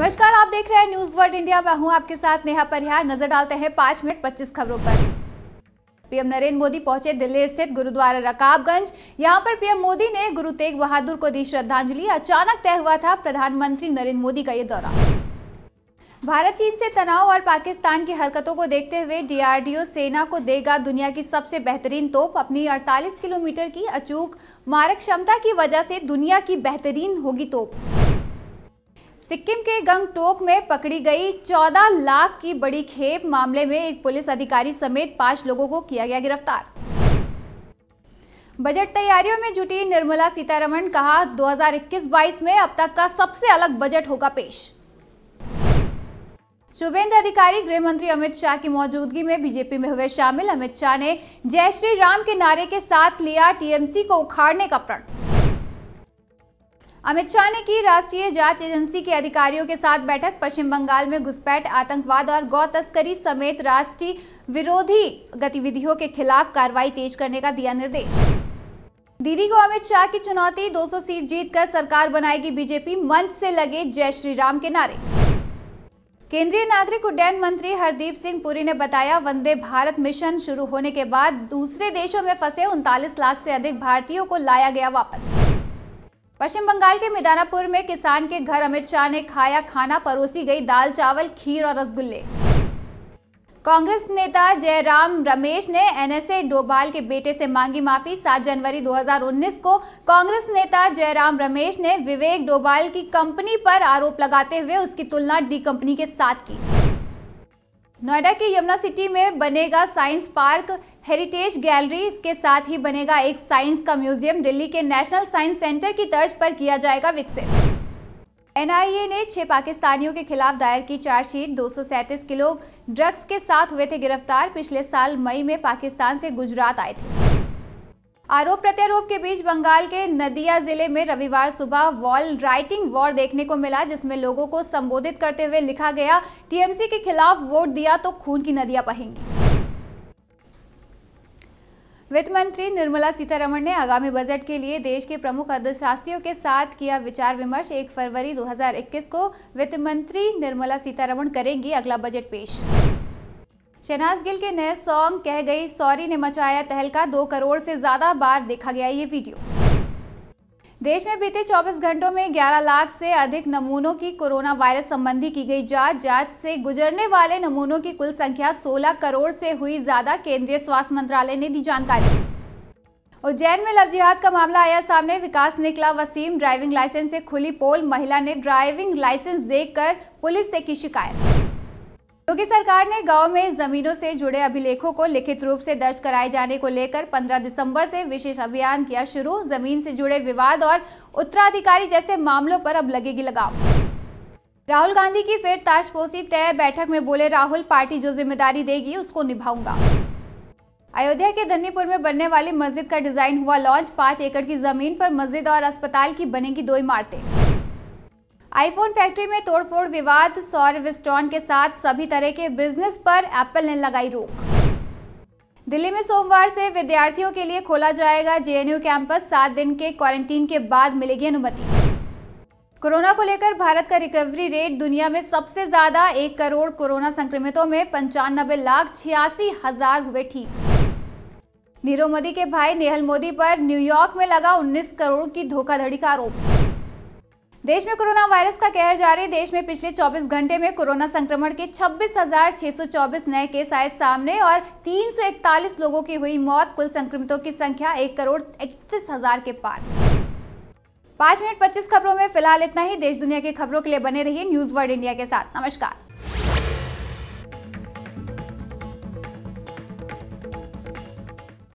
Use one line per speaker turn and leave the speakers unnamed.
नमस्कार, आप देख रहे हैं न्यूज वर्ल्ड इंडिया। मैं हूं आपके साथ नेहा परिहार। नजर डालते हैं 5 मिनट 25 खबरों पर। पीएम नरेंद्र मोदी पहुंचे दिल्ली स्थित गुरुद्वारा रकाबगंज। यहां पर पीएम मोदी ने गुरु तेग बहादुर को दी श्रद्धांजलि। अचानक तय हुआ था प्रधानमंत्री नरेंद्र मोदी का ये दौरा। भारत चीन से तनाव और पाकिस्तान की हरकतों को देखते हुए डीआरडीओ सेना को देगा दुनिया की सबसे बेहतरीन तोप। अपनी 48 किलोमीटर की अचूक मारक क्षमता की वजह से दुनिया की बेहतरीन होगी तोप। सिक्किम के गंगटोक में पकड़ी गई 14 लाख की बड़ी खेप मामले में एक पुलिस अधिकारी समेत 5 लोगों को किया गया गिरफ्तार। बजट तैयारियों में जुटी निर्मला सीतारमण, कहा 2021-22 में अब तक का सबसे अलग बजट होगा पेश। शुभेंदु अधिकारी गृह मंत्री अमित शाह की मौजूदगी में बीजेपी में हुए शामिल। अमित शाह ने जय श्री राम के नारे के साथ लिया टीएमसी को उखाड़ने का प्रण। अमित शाह ने की राष्ट्रीय जांच एजेंसी के अधिकारियों के साथ बैठक। पश्चिम बंगाल में घुसपैठ, आतंकवाद और गौ तस्करी समेत राष्ट्रीय विरोधी गतिविधियों के खिलाफ कार्रवाई तेज करने का दिया निर्देश। दीदी को अमित शाह की चुनौती, 200 सीट जीतकर सरकार बनाएगी बीजेपी, मंच से लगे जय श्री राम के नारे। केंद्रीय नागरिक उड्डयन मंत्री हरदीप सिंह पुरी ने बताया, वंदे भारत मिशन शुरू होने के बाद दूसरे देशों में फंसे 39 लाख से अधिक भारतीयों को लाया गया वापस। पश्चिम बंगाल के मिदनापुर में किसान के घर अमित शाह ने खाया खाना, परोसी गई दाल चावल खीर और रसगुल्ले। कांग्रेस नेता जयराम रमेश ने एनएसए डोभाल के बेटे से मांगी माफी। 7 जनवरी 2019 को कांग्रेस नेता जयराम रमेश ने विवेक डोभाल की कंपनी पर आरोप लगाते हुए उसकी तुलना डी कंपनी के साथ की। नोएडा के यमुना सिटी में बनेगा साइंस पार्क, हेरिटेज गैलरी, इसके साथ ही बनेगा एक साइंस का म्यूजियम। दिल्ली के नेशनल साइंस सेंटर की तर्ज पर किया जाएगा विकसित। एनआईए ने 6 पाकिस्तानियों के खिलाफ दायर की चार्जशीट। 237 किलो ड्रग्स के साथ हुए थे गिरफ्तार। पिछले साल मई में पाकिस्तान से गुजरात आए थे। आरोप प्रत्यारोप के बीच बंगाल के नदिया जिले में रविवार सुबह वॉल राइटिंग वॉर देखने को मिला, जिसमें लोगों को संबोधित करते हुए लिखा गया, टीएमसी के खिलाफ वोट दिया तो खून की नदियां बहेंगी। वित्त मंत्री निर्मला सीतारमण ने आगामी बजट के लिए देश के प्रमुख अर्थशास्त्रियों के साथ किया विचार विमर्श। 1 फरवरी 2021 को वित्त मंत्री निर्मला सीतारमण करेंगी अगला बजट पेश। शहनाज गिल के नए सॉन्ग कह गई सॉरी ने मचाया तहलका। 2 करोड़ से ज्यादा बार देखा गया ये वीडियो। देश में बीते 24 घंटों में 11 लाख से अधिक नमूनों की कोरोना वायरस संबंधी की गई जांच से गुजरने वाले नमूनों की कुल संख्या 16 करोड़ से हुई ज्यादा। केंद्रीय स्वास्थ्य मंत्रालय ने दी जानकारी। उज्जैन में लव जिहाद का मामला आया सामने। विकास निकला वसीम, ड्राइविंग लाइसेंस से खुली पोल। महिला ने ड्राइविंग लाइसेंस देकर पुलिस से की शिकायत। योगी सरकार ने गांव में जमीनों से जुड़े अभिलेखों को लिखित रूप से दर्ज कराए जाने को लेकर 15 दिसंबर से विशेष अभियान किया शुरू। जमीन से जुड़े विवाद और उत्तराधिकारी जैसे मामलों पर अब लगेगी लगाम। राहुल गांधी की फिर ताशपोशी तय। बैठक में बोले राहुल, पार्टी जो जिम्मेदारी देगी उसको निभाऊंगा। अयोध्या के धन्नीपुर में बनने वाली मस्जिद का डिजाइन हुआ लॉन्च। 5 एकड़ की जमीन पर मस्जिद और अस्पताल की बनेगी 2 इमारतें। आईफोन फैक्ट्री में तोड़फोड़ विवाद। सौर विस्टॉन के साथ सभी तरह के बिजनेस पर एप्पल ने लगाई रोक। दिल्ली में सोमवार से विद्यार्थियों के लिए खोला जाएगा जेएनयू कैंपस। 7 दिन के क्वारंटीन के बाद मिलेगी अनुमति। कोरोना को लेकर भारत का रिकवरी रेट दुनिया में सबसे ज्यादा। 1 करोड़ कोरोना संक्रमितों में 95,86,000 हुए ठीक। नीरव मोदी के भाई नेहल मोदी पर न्यूयॉर्क में लगा 19 करोड़ की धोखाधड़ी का आरोप। देश में कोरोना वायरस का कहर जारी। देश में पिछले 24 घंटे में कोरोना संक्रमण के 26,624 नए केस आए सामने और 341 लोगों की हुई मौत। कुल संक्रमितों की संख्या 1 करोड़ 31,000 के पार। 5 मिनट 25 खबरों में फिलहाल इतना ही। देश दुनिया की खबरों के लिए बने रहिए न्यूज वर्ल्ड इंडिया के साथ। नमस्कार।